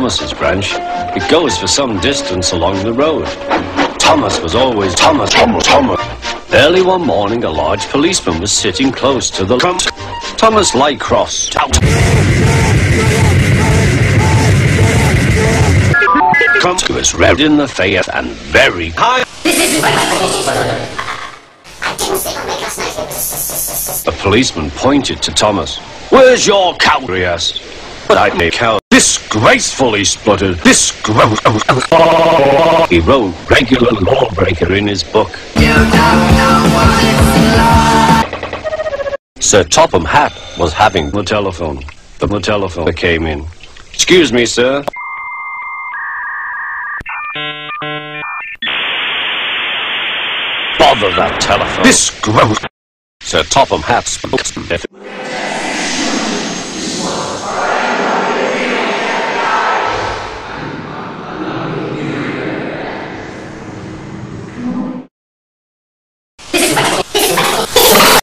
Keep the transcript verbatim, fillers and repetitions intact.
Thomas's branch. It goes for some distance along the road. Thomas was always Thomas, Thomas, Thomas. Early one morning, a large policeman was sitting close to the front. Thomas light crossed out. He was red in the face and very high. The policeman pointed to Thomas. "Where's your cow?" he asked. "But I may cow." "Disgraceful," he spluttered. Disgrace. He wrote "regular lawbreaker" in his book. You don't know what it's like. Sir Topham Hatt was having the telephone. The telephone came in. "Excuse me, sir." "Bother that telephone." "Disgrace." Sir Topham Hatt spoke.